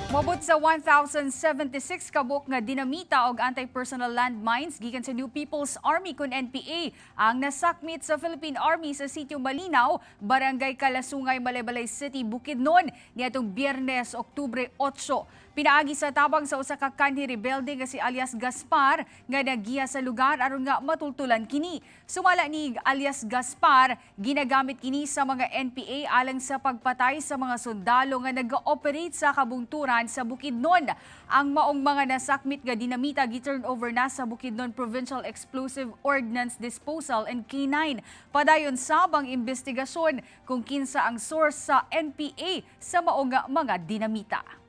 Mobot sa 1,076 kabuk nga dinamita og anti-personnel landmines gikan sa New People's Army kun NPA ang nasakmit sa Philippine Army sa sitio Malinaw, Barangay Kalasungay, Malaybalay City, Bukidnon niadtong Biyernes, Oktubre 8. Pinaagi sa tabang sa usa ka kanhi rebelde nga si alias Gaspar nga nagiya sa lugar aron nga matultulan kini. Sumala ni alias Gaspar, ginagamit kini sa mga NPA alang sa pagpatay sa mga sundalo nga nag-ooperate sa kabungturan sa Bukidnon. Ang maong mga nasakmit nga dinamita gi-turnover na sa Bukidnon Provincial Explosive Ordnance Disposal and K9. Padayon sabang investigasyon kung kinsa ang source sa NPA sa maong mga dinamita.